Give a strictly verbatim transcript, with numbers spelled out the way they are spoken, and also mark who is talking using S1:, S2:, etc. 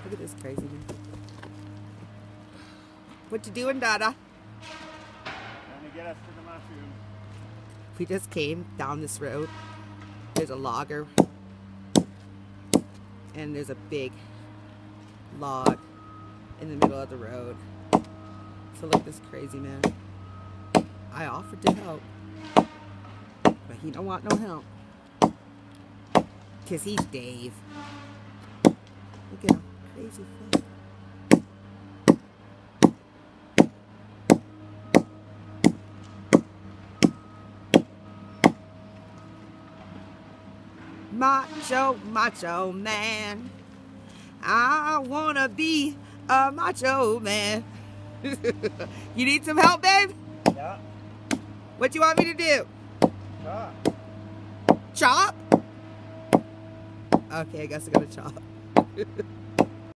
S1: Look at this crazy man. What you doing, Dada?
S2: Trying to get us to the mushroom.
S1: We just came down this road. There's a logger. And there's a big log in the middle of the road. So look at this crazy man. I offered to help. But he don't want no help. Because he's Dave. Look at him. Crazy foot. Macho, macho man. I wanna be a macho man. You need some help, babe?
S2: Yeah.
S1: What you want me to do?
S2: Chop.
S1: Chop? Okay, I guess I gotta chop.